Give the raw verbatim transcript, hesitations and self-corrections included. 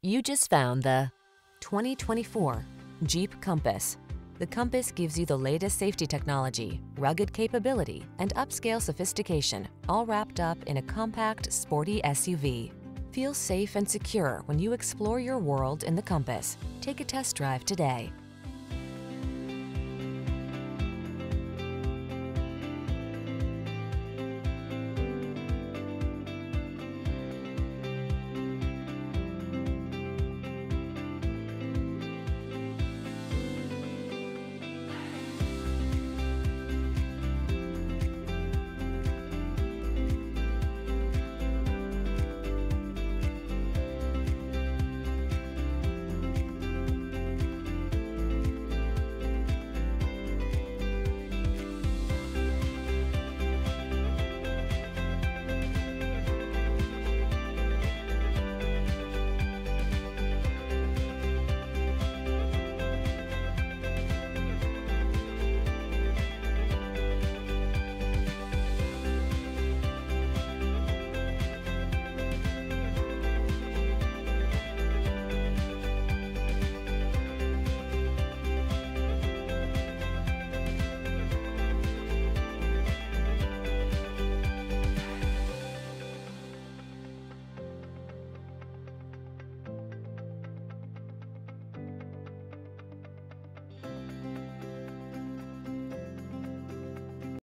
You just found the twenty twenty-four Jeep Compass. The Compass gives you the latest safety technology, rugged capability, and upscale sophistication, all wrapped up in a compact, sporty S U V. Feel safe and secure when you explore your world in the Compass. Take a test drive today.